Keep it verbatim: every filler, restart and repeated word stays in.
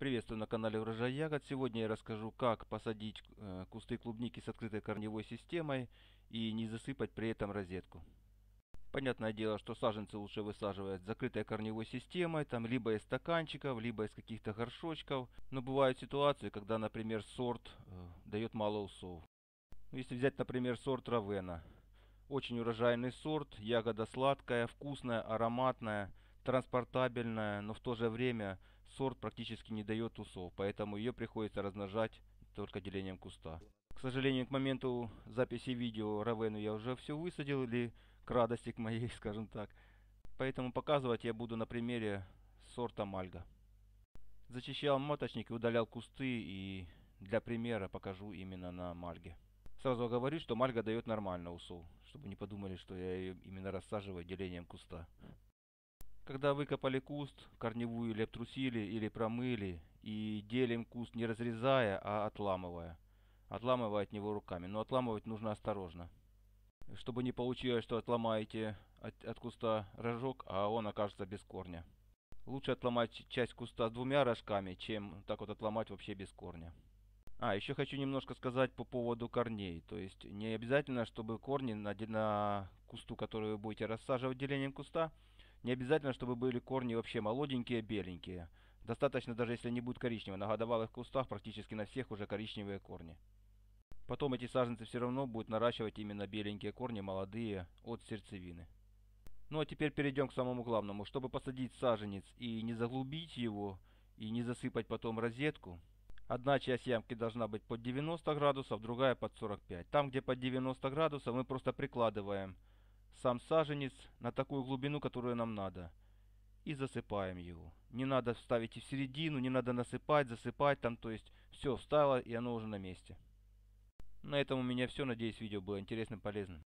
Приветствую на канале Урожай Ягод. Сегодня я расскажу, как посадить э, кусты клубники с открытой корневой системой и не засыпать при этом розетку. Понятное дело, что саженцы лучше высаживать с закрытой корневой системой, там либо из стаканчиков, либо из каких-то горшочков. Но бывают ситуации, когда, например, сорт э, дает мало усов. Если взять, например, сорт Равена. Очень урожайный сорт, ягода сладкая, вкусная, ароматная, транспортабельная, но в то же время сорт практически не дает усов, поэтому ее приходится размножать только делением куста. К сожалению, к моменту записи видео Равену я уже все высадил, или к радости к моей, скажем так. Поэтому показывать я буду на примере сорта Мальга. Зачищал маточник и удалял кусты, и для примера покажу именно на Мальге. Сразу говорю, что мальга дает нормально усов, чтобы не подумали, что я ее именно рассаживаю делением куста. Когда выкопали куст, корневую или обтрусили, или промыли, и делим куст не разрезая, а отламывая. Отламывая от него руками, но отламывать нужно осторожно. Чтобы не получилось, что отломаете от, от куста рожок, а он окажется без корня. Лучше отломать часть куста с двумя рожками, чем так вот отломать вообще без корня. А, еще хочу немножко сказать по поводу корней. То есть не обязательно, чтобы корни на, на кусту, который вы будете рассаживать делением куста, не обязательно, чтобы были корни вообще молоденькие, беленькие. Достаточно, даже если они будут коричневые. На годовалых кустах практически на всех уже коричневые корни. Потом эти саженцы все равно будут наращивать именно беленькие корни, молодые, от сердцевины. Ну а теперь перейдем к самому главному. Чтобы посадить саженец и не заглубить его, и не засыпать потом розетку, одна часть ямки должна быть под девяносто градусов, другая под сорок пять. Там, где под девяносто градусов, мы просто прикладываем сам саженец на такую глубину, которую нам надо. И засыпаем его. Не надо ставить и в середину, не надо насыпать, засыпать там. То есть все встало, и оно уже на месте. На этом у меня все. Надеюсь, видео было интересным, полезным.